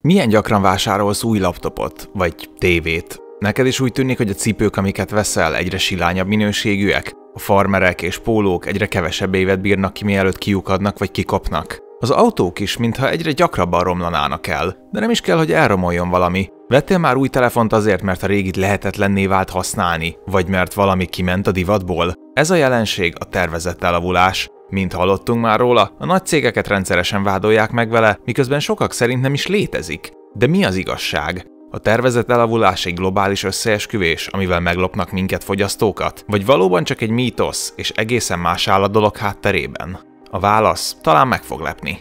Milyen gyakran vásárolsz új laptopot, vagy tévét? Neked is úgy tűnik, hogy a cipők, amiket veszel, egyre silányabb minőségűek? A farmerek és pólók egyre kevesebb évet bírnak ki, mielőtt kiukadnak vagy kikopnak? Az autók is, mintha egyre gyakrabban romlanának el, de nem is kell, hogy elromoljon valami. Vettél már új telefont azért, mert a régit lehetetlenné vált használni, vagy mert valami kiment a divatból? Ez a jelenség a tervezett elavulás. Mint hallottunk már róla, a nagy cégeket rendszeresen vádolják meg vele, miközben sokak szerint nem is létezik. De mi az igazság? A tervezett elavulás egy globális összeesküvés, amivel meglopnak minket fogyasztókat? Vagy valóban csak egy mítosz, és egészen más áll a dolog hátterében? A válasz talán meg fog lepni.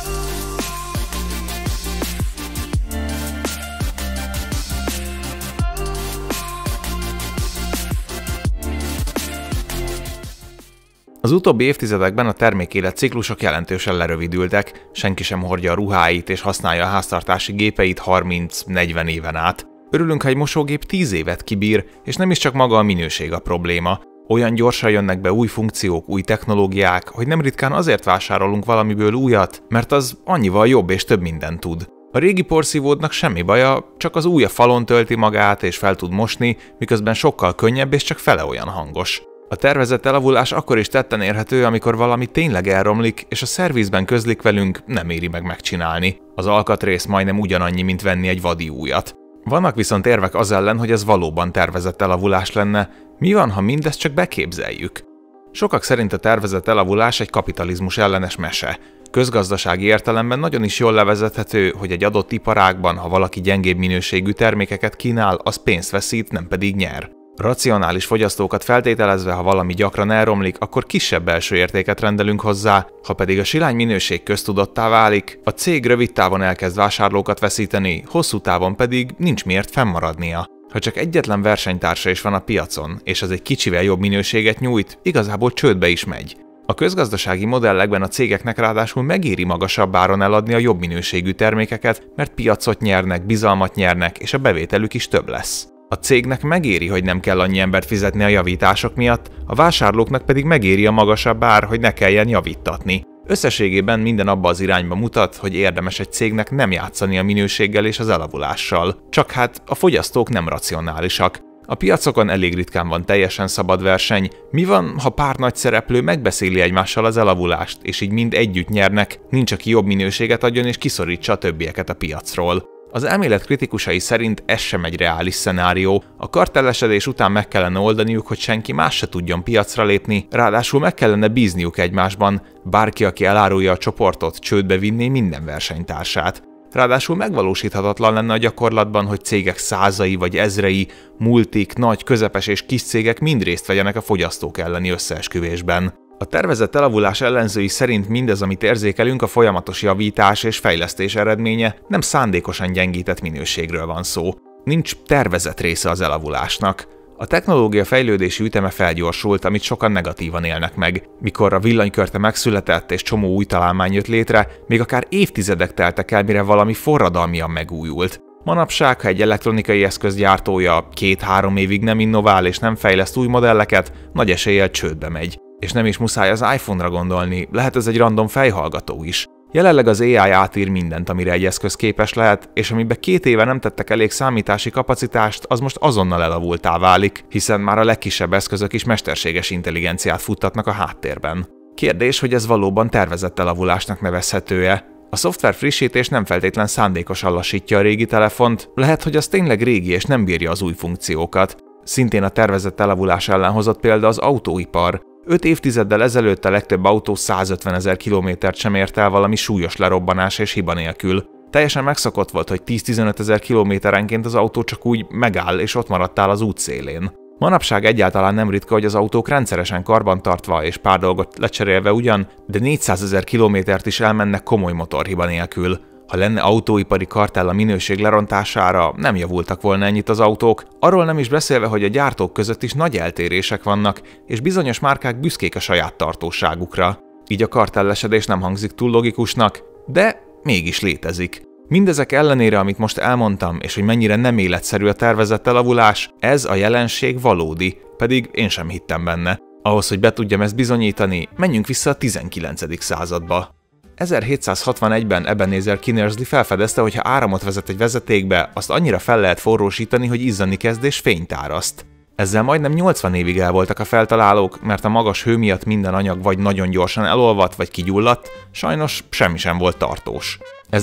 Az utóbbi évtizedekben a termékéletciklusok jelentősen lerövidültek, senki sem hordja a ruháit és használja a háztartási gépeit 30-40 éven át. Örülünk, ha egy mosógép 10 évet kibír, és nem is csak maga a minőség a probléma. Olyan gyorsan jönnek be új funkciók, új technológiák, hogy nem ritkán azért vásárolunk valamiből újat, mert az annyival jobb és több mindent tud. A régi porszívódnak semmi baja, csak az új a falon tölti magát és fel tud mosni, miközben sokkal könnyebb és csak fele olyan hangos. A tervezett elavulás akkor is tetten érhető, amikor valami tényleg elromlik, és a szervizben közlik velünk, nem éri meg megcsinálni. Az alkatrész majdnem ugyanannyi, mint venni egy vadi újat. Vannak viszont érvek az ellen, hogy ez valóban tervezett elavulás lenne. Mi van, ha mindezt csak beképzeljük? Sokak szerint a tervezett elavulás egy kapitalizmus ellenes mese. Közgazdasági értelemben nagyon is jól levezethető, hogy egy adott iparágban, ha valaki gyengébb minőségű termékeket kínál, az pénzt veszít, nem pedig nyer. Racionális fogyasztókat feltételezve, ha valami gyakran elromlik, akkor kisebb belső értéket rendelünk hozzá, ha pedig a silány minőség köztudattá válik, a cég rövid távon elkezd vásárlókat veszíteni, hosszú távon pedig nincs miért fennmaradnia. Ha csak egyetlen versenytársa is van a piacon, és az egy kicsivel jobb minőséget nyújt, igazából csődbe is megy. A közgazdasági modellekben a cégeknek ráadásul megéri magasabb áron eladni a jobb minőségű termékeket, mert piacot nyernek, bizalmat nyernek, és a bevételük is több lesz. A cégnek megéri, hogy nem kell annyi embert fizetni a javítások miatt, a vásárlóknak pedig megéri a magasabb ár, hogy ne kelljen javítatni. Összességében minden abba az irányba mutat, hogy érdemes egy cégnek nem játszani a minőséggel és az elavulással. Csak hát a fogyasztók nem racionálisak. A piacokon elég ritkán van teljesen szabad verseny. Mi van, ha pár nagy szereplő megbeszéli egymással az elavulást, és így mind együtt nyernek, nincs aki jobb minőséget adjon és kiszorítsa a többieket a piacról? Az elmélet kritikusai szerint ez sem egy reális szenárió. A kartellesedés után meg kellene oldaniuk, hogy senki más se tudjon piacra lépni, ráadásul meg kellene bízniuk egymásban, bárki, aki elárulja a csoportot, csődbe vinné minden versenytársát. Ráadásul megvalósíthatatlan lenne a gyakorlatban, hogy cégek százai vagy ezrei, multik, nagy, közepes és kis cégek mind részt vegyenek a fogyasztók elleni összeesküvésben. A tervezett elavulás ellenzői szerint mindez, amit érzékelünk, a folyamatos javítás és fejlesztés eredménye, nem szándékosan gyengített minőségről van szó. Nincs tervezett része az elavulásnak. A technológia fejlődési üteme felgyorsult, amit sokan negatívan élnek meg. Mikor a villanykörte megszületett és csomó új találmány jött létre, még akár évtizedek teltek el, mire valami forradalmian megújult. Manapság, ha egy elektronikai eszköz gyártója 2-3 évig nem innovál és nem fejleszt új modelleket, nagy eséllyel csődbe megy. És nem is muszáj az iPhone-ra gondolni, lehet ez egy random fejhallgató is. Jelenleg az AI átír mindent, amire egy eszköz képes lehet, és amiben 2 éve nem tettek elég számítási kapacitást, az most azonnal elavultá válik, hiszen már a legkisebb eszközök is mesterséges intelligenciát futtatnak a háttérben. Kérdés, hogy ez valóban tervezett elavulásnak nevezhető-e? A szoftver frissítés nem feltétlen szándékosan lassítja a régi telefont, lehet, hogy az tényleg régi és nem bírja az új funkciókat. Szintén a tervezett elavulás ellen hozott példa az autóipar. 5 évtizeddel ezelőtt a legtöbb autó 150 000 kilométert sem ért el valami súlyos lerobbanás és hiba nélkül. Teljesen megszokott volt, hogy 10-15 000 kilométerenként az autó csak úgy megáll és ott maradtál az út szélén. Manapság egyáltalán nem ritka, hogy az autók rendszeresen karbantartva és pár dolgot lecserélve ugyan, de 400 000 kilométert is elmennek komoly motorhiba nélkül. Ha lenne autóipari kartell a minőség lerontására, nem javultak volna ennyit az autók, arról nem is beszélve, hogy a gyártók között is nagy eltérések vannak, és bizonyos márkák büszkék a saját tartóságukra. Így a kartellesedés nem hangzik túl logikusnak, de mégis létezik. Mindezek ellenére, amit most elmondtam, és hogy mennyire nem életszerű a tervezett elavulás, ez a jelenség valódi, pedig én sem hittem benne. Ahhoz, hogy be tudjam ezt bizonyítani, menjünk vissza a 19. századba. 1761-ben Ebenezer Kinnersley felfedezte, hogy ha áramot vezet egy vezetékbe, azt annyira fel lehet forrósítani, hogy izzani kezd és fényt áraszt. Ezzel majdnem 80 évig el voltak a feltalálók, mert a magas hő miatt minden anyag vagy nagyon gyorsan elolvadt vagy kigyulladt, sajnos semmi sem volt tartós.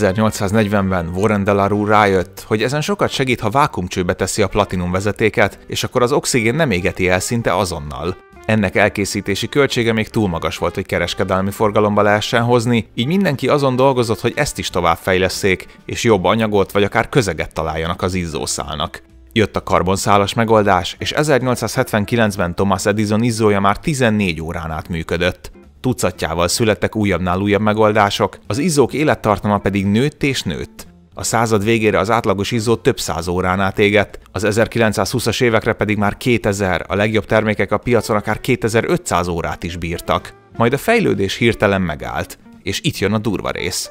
1840-ben Warren de la Rue rájött, hogy ezen sokat segít, ha vákuumcsőbe teszi a platinum vezetéket, és akkor az oxigén nem égeti el szinte azonnal. Ennek elkészítési költsége még túl magas volt, hogy kereskedelmi forgalomba lehessen hozni, így mindenki azon dolgozott, hogy ezt is továbbfejlesszék, és jobb anyagot vagy akár közeget találjanak az izzószálnak. Jött a karbonszálas megoldás, és 1879-ben Thomas Edison izzója már 14 órán át működött. Tucatjával születtek újabbnál újabb megoldások, az izzók élettartama pedig nőtt és nőtt. A század végére az átlagos izzó több száz órán át égett, az 1920-as évekre pedig már 2000, a legjobb termékek a piacon akár 2500 órát is bírtak. Majd a fejlődés hirtelen megállt, és itt jön a durva rész.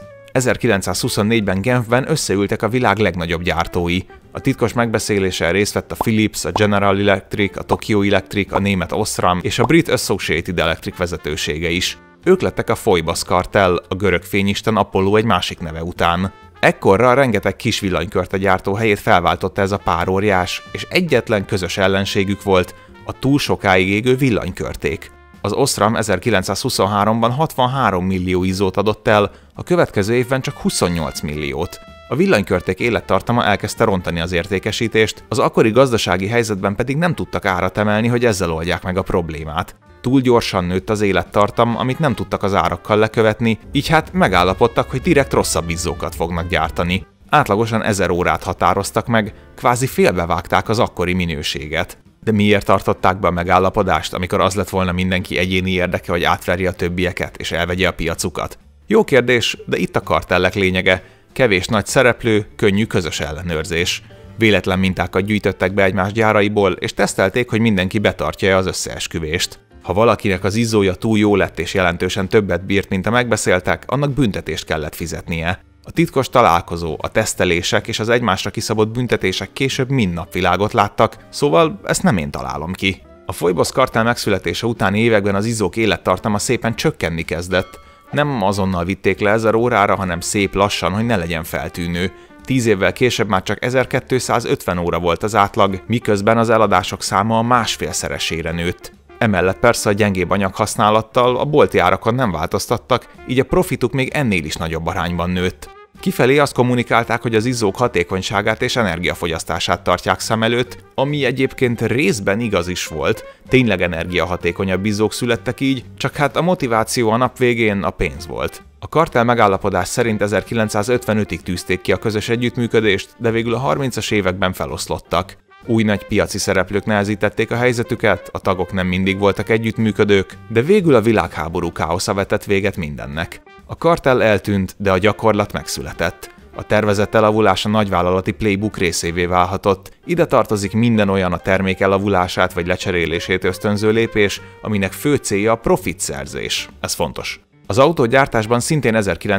1924-ben Genfben összeültek a világ legnagyobb gyártói. A titkos megbeszélésen részt vett a Philips, a General Electric, a Tokyo Electric, a német Osram és a brit Associated Electric vezetősége is. Ők lettek a Phoibos Kartell, a görög fényisten Apollo egy másik neve után. Ekkorra rengeteg kis villanykört a gyártó helyét felváltotta ez a pár óriás, és egyetlen közös ellenségük volt, a túl sokáig égő villanykörték. Az Osram 1923-ban 63 millió izzót adott el, a következő évben csak 28 milliót. A villanykörték élettartama elkezdte rontani az értékesítést, az akkori gazdasági helyzetben pedig nem tudtak árat emelni, hogy ezzel oldják meg a problémát. Túl gyorsan nőtt az élettartam, amit nem tudtak az árakkal lekövetni, így hát megállapodtak, hogy direkt rosszabb izzókat fognak gyártani. Átlagosan 1000 órát határoztak meg, kvázi félbevágták az akkori minőséget. De miért tartották be a megállapodást, amikor az lett volna mindenki egyéni érdeke, hogy átverje a többieket és elvegye a piacukat? Jó kérdés, de itt a kartellek lényege. Kevés nagy szereplő, könnyű közös ellenőrzés. Véletlen mintákat gyűjtöttek be egymás gyáraiból, és tesztelték, hogy mindenki betartja az összeesküvést. Ha valakinek az izzója túl jó lett és jelentősen többet bírt, mint a megbeszéltek, annak büntetést kellett fizetnie. A titkos találkozó, a tesztelések és az egymásra kiszabott büntetések később mind napvilágot láttak, szóval ezt nem én találom ki. A Phoibos Kartell megszületése utáni években az izzók élettartama szépen csökkenni kezdett. Nem azonnal vitték le 1000 órára, hanem szép lassan, hogy ne legyen feltűnő. 10 évvel később már csak 1250 óra volt az átlag, miközben az eladások száma a másfélszeresére nőtt. Emellett persze a gyengébb anyaghasználattal a bolti árakon nem változtattak, így a profituk még ennél is nagyobb arányban nőtt. Kifelé azt kommunikálták, hogy az izzók hatékonyságát és energiafogyasztását tartják szem előtt, ami egyébként részben igaz is volt, tényleg energiahatékonyabb izzók születtek így, csak hát a motiváció a nap végén a pénz volt. A kartell megállapodás szerint 1955-ig tűzték ki a közös együttműködést, de végül a 30-as években feloszlottak. Új nagy piaci szereplők nehezítették a helyzetüket, a tagok nem mindig voltak együttműködők, de végül a világháború káosza vetett véget mindennek. A kartell eltűnt, de a gyakorlat megszületett. A tervezett elavulás a nagyvállalati playbook részévé válhatott. Ide tartozik minden olyan a termék elavulását vagy lecserélését ösztönző lépés, aminek fő célja a profitszerzés. Ez fontos. Az autógyártásban szintén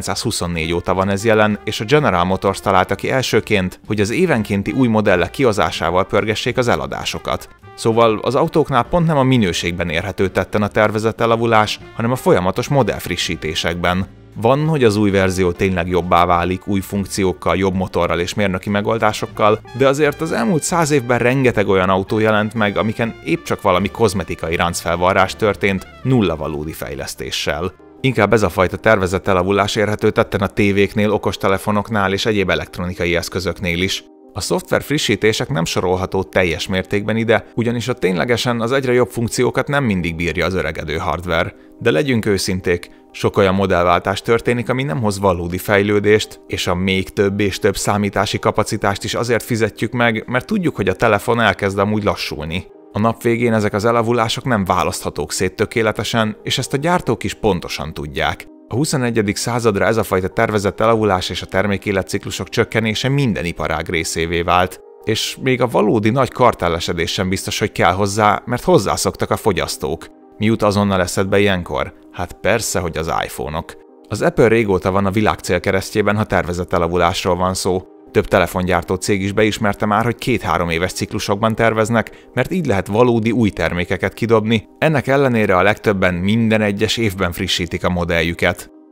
1924 óta van ez jelen, és a General Motors találta ki elsőként, hogy az évenkénti új modellek kihozásával pörgessék az eladásokat. Szóval az autóknál pont nem a minőségben érhető tetten a tervezett elavulás, hanem a folyamatos modellfrissítésekben. Van, hogy az új verzió tényleg jobbá válik, új funkciókkal, jobb motorral és mérnöki megoldásokkal, de azért az elmúlt 100 évben rengeteg olyan autó jelent meg, amiken épp csak valami kozmetikai ráncfelvarrás történt, nulla valódi fejlesztéssel. Inkább ez a fajta tervezett elavulás érhető tetten a tévéknél, okostelefonoknál és egyéb elektronikai eszközöknél is. A szoftver frissítések nem sorolható teljes mértékben ide, ugyanis a ténylegesen az egyre jobb funkciókat nem mindig bírja az öregedő hardware. De legyünk őszinték, sok olyan modellváltás történik, ami nem hoz valódi fejlődést, és a még több és több számítási kapacitást is azért fizetjük meg, mert tudjuk, hogy a telefon elkezd amúgy lassulni. A nap végén ezek az elavulások nem választhatók szét tökéletesen, és ezt a gyártók is pontosan tudják. A 21. századra ez a fajta tervezett elavulás és a termékéletciklusok csökkenése minden iparág részévé vált, és még a valódi nagy kartellesedés sem biztos, hogy kell hozzá, mert hozzászoktak a fogyasztók. Mi jut azonnal eszedbe ilyenkor? Hát persze, hogy az iPhone-ok. Az Apple régóta van a világ célkeresztjében, ha tervezett elavulásról van szó. Több telefongyártó cég is beismerte már, hogy 2-3 éves ciklusokban terveznek, mert így lehet valódi új termékeket kidobni, ennek ellenére a legtöbben minden egyes évben frissítik a modelljüket.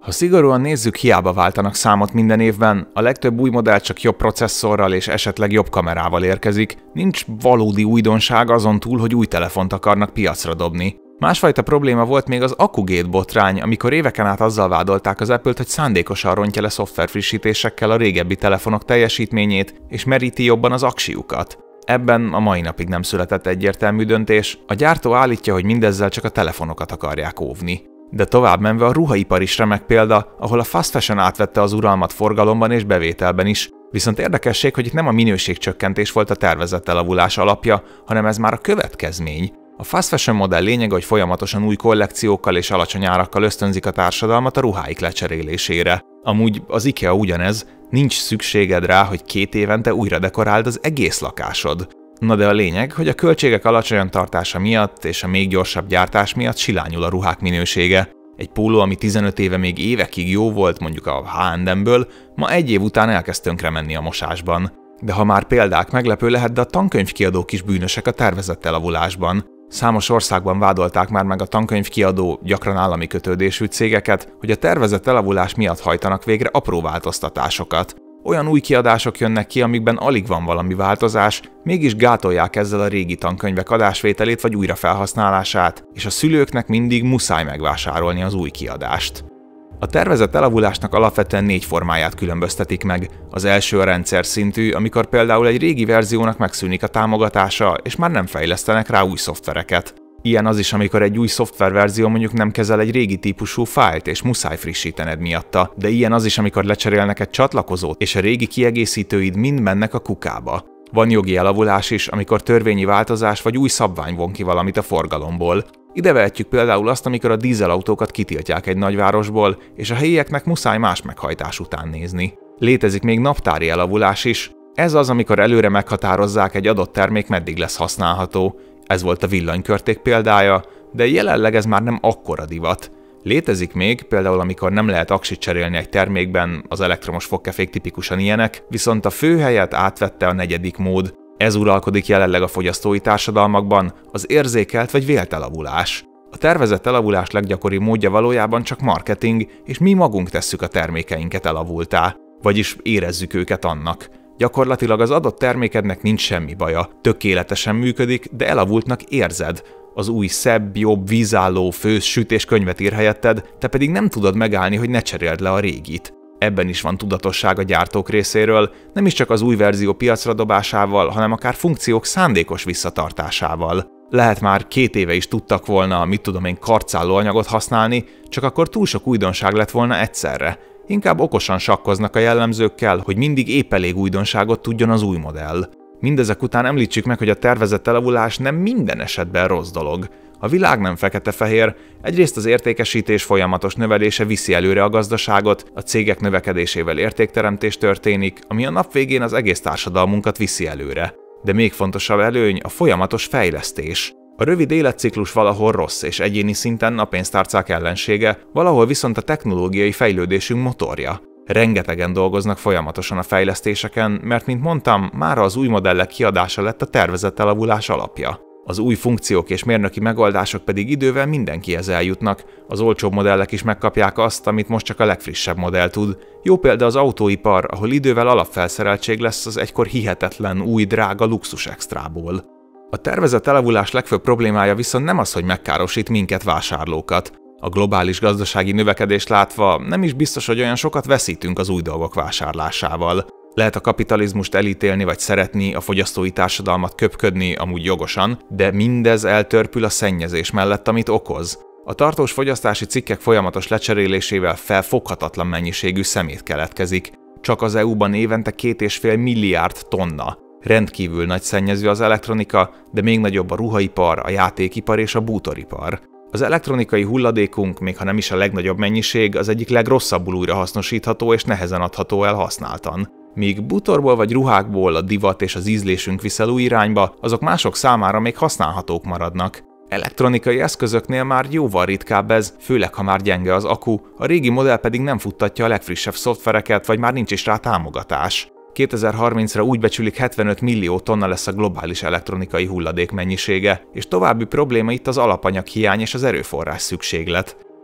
Ha szigorúan nézzük, hiába váltanak számot minden évben, a legtöbb új modell csak jobb processzorral és esetleg jobb kamerával érkezik, nincs valódi újdonság azon túl, hogy új telefont akarnak piacra dobni. Másfajta probléma volt még az Akugate botrány, amikor éveken át azzal vádolták az Apple-t, hogy szándékosan rontja le szoftverfrissítésekkel a régebbi telefonok teljesítményét, és meríti jobban az aksiukat. Ebben a mai napig nem született egyértelmű döntés, a gyártó állítja, hogy mindezzel csak a telefonokat akarják óvni. De tovább menve a ruhaipar is remek példa, ahol a fast fashion átvette az uralmat forgalomban és bevételben is. Viszont érdekesség, hogy itt nem a minőségcsökkentés volt a tervezett elavulás alapja, hanem ez már a következmény. A fast fashion modell lényege, hogy folyamatosan új kollekciókkal és alacsony árakkal ösztönzik a társadalmat a ruháik lecserélésére. Amúgy az IKEA ugyanez, nincs szükséged rá, hogy 2 évente újra dekoráld az egész lakásod. Na de a lényeg, hogy a költségek alacsonyan tartása miatt és a még gyorsabb gyártás miatt silányul a ruhák minősége. Egy póló, ami 15 éve még évekig jó volt, mondjuk a H&M-ből, ma 1 év után elkezd tönkre menni a mosásban. De ha már példák, meglepő lehet, de a tankönyvkiadók is bűnösek a tervezett elavulásban. Számos országban vádolták már meg a tankönyvkiadó, gyakran állami kötődésű cégeket, hogy a tervezett elavulás miatt hajtanak végre apró változtatásokat. Olyan új kiadások jönnek ki, amikben alig van valami változás, mégis gátolják ezzel a régi tankönyvek adásvételét vagy újrafelhasználását, és a szülőknek mindig muszáj megvásárolni az új kiadást. A tervezett elavulásnak alapvetően 4 formáját különböztetik meg. Az első a rendszer szintű, amikor például egy régi verziónak megszűnik a támogatása, és már nem fejlesztenek rá új szoftvereket. Ilyen az is, amikor egy új szoftververzió mondjuk nem kezel egy régi típusú fájlt, és muszáj frissítened miatta, de ilyen az is, amikor lecserélnek egy csatlakozót, és a régi kiegészítőid mind mennek a kukába. Van jogi elavulás is, amikor törvényi változás vagy új szabvány von ki valamit a forgalomból. Ide vehetjük például azt, amikor a dízelautókat kitiltják egy nagyvárosból, és a helyieknek muszáj más meghajtás után nézni. Létezik még naptári elavulás is. Ez az, amikor előre meghatározzák, egy adott termék meddig lesz használható. Ez volt a villanykörték példája, de jelenleg ez már nem akkora divat. Létezik még, például amikor nem lehet aksit cserélni egy termékben, az elektromos fogkefék tipikusan ilyenek, viszont a főhelyet átvette a 4. mód. Ez uralkodik jelenleg a fogyasztói társadalmakban, az érzékelt vagy vélt elavulás. A tervezett elavulás leggyakoribb módja valójában csak marketing, és mi magunk tesszük a termékeinket elavultá, vagyis érezzük őket annak. Gyakorlatilag az adott termékednek nincs semmi baja, tökéletesen működik, de elavultnak érzed. Az új szebb, jobb, vízálló, főz, süt és könyvet ír helyetted, te pedig nem tudod megállni, hogy ne cseréld le a régit. Ebben is van tudatosság a gyártók részéről, nem is csak az új verzió piacra dobásával, hanem akár funkciók szándékos visszatartásával. Lehet már 2 éve is tudtak volna, mit tudom én, karcálló anyagot használni, csak akkor túl sok újdonság lett volna egyszerre. Inkább okosan sakkoznak a jellemzőkkel, hogy mindig épp elég újdonságot tudjon az új modell. Mindezek után említsük meg, hogy a tervezett elavulás nem minden esetben rossz dolog. A világ nem fekete-fehér, egyrészt az értékesítés folyamatos növelése viszi előre a gazdaságot, a cégek növekedésével értékteremtés történik, ami a nap végén az egész társadalmunkat viszi előre. De még fontosabb előny a folyamatos fejlesztés. A rövid életciklus valahol rossz és egyéni szinten a pénztárcák ellensége, valahol viszont a technológiai fejlődésünk motorja. Rengetegen dolgoznak folyamatosan a fejlesztéseken, mert mint mondtam, mára az új modellek kiadása lett a tervezett elavulás alapja. Az új funkciók és mérnöki megoldások pedig idővel mindenkihez eljutnak, az olcsóbb modellek is megkapják azt, amit most csak a legfrissebb modell tud. Jó példa az autóipar, ahol idővel alapfelszereltség lesz az egykor hihetetlen új drága luxus extrából. A tervezett elavulás legfőbb problémája viszont nem az, hogy megkárosít minket vásárlókat. A globális gazdasági növekedést látva nem is biztos, hogy olyan sokat veszítünk az új dolgok vásárlásával. Lehet a kapitalizmust elítélni vagy szeretni, a fogyasztói társadalmat köpködni, amúgy jogosan, de mindez eltörpül a szennyezés mellett, amit okoz. A tartós fogyasztási cikkek folyamatos lecserélésével felfoghatatlan mennyiségű szemét keletkezik. Csak az EU-ban évente 2,5 milliárd tonna. Rendkívül nagy szennyező az elektronika, de még nagyobb a ruhaipar, a játékipar és a bútoripar. Az elektronikai hulladékunk, még ha nem is a legnagyobb mennyiség, az egyik legrosszabbul újrahasznosítható és nehezen adható el használtan. Míg bútorból vagy ruhákból a divat és az ízlésünk visz el új irányba, azok mások számára még használhatók maradnak. Elektronikai eszközöknél már jóval ritkább ez, főleg ha már gyenge az akku, a régi modell pedig nem futtatja a legfrissebb szoftvereket, vagy már nincs is rá támogatás. 2030-ra úgy becsülik 75 millió tonna lesz a globális elektronikai hulladék mennyisége, és további probléma itt az alapanyag hiány és az erőforrás szükséglet.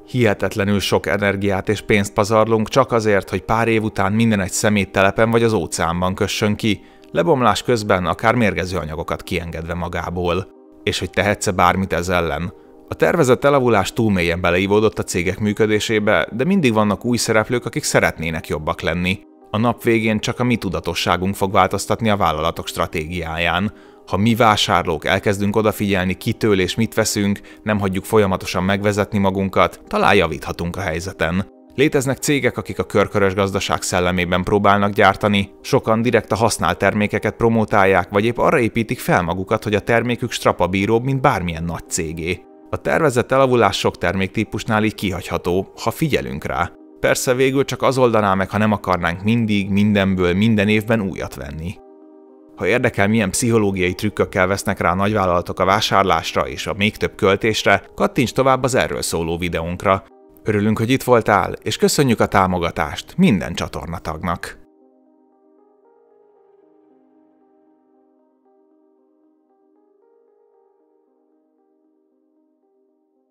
Hihetetlenül sok energiát és pénzt pazarlunk csak azért, hogy pár év után minden egy szeméttelepen vagy az óceánban kössön ki, lebomlás közben akár mérgező anyagokat kiengedve magából. És hogy tehetsz-e bármit ez ellen? A tervezett elavulás túl mélyen beleívódott a cégek működésébe, de mindig vannak új szereplők, akik szeretnének jobbak lenni. A nap végén csak a mi tudatosságunk fog változtatni a vállalatok stratégiáján. Ha mi vásárlók elkezdünk odafigyelni, kitől és mit veszünk, nem hagyjuk folyamatosan megvezetni magunkat, talán javíthatunk a helyzeten. Léteznek cégek, akik a körkörös gazdaság szellemében próbálnak gyártani, sokan direkt a használt termékeket promotálják, vagy épp arra építik fel magukat, hogy a termékük strapabíróbb, mint bármilyen nagy cégé. A tervezett elavulás sok terméktípusnál így kihagyható, ha figyelünk rá. Persze végül csak az oldaná meg, ha nem akarnánk mindig, mindenből, minden évben újat venni. Ha érdekel, milyen pszichológiai trükkökkel vesznek rá a nagyvállalatok a vásárlásra és a még több költésre, kattints tovább az erről szóló videónkra. Örülünk, hogy itt voltál, és köszönjük a támogatást minden csatornatagnak!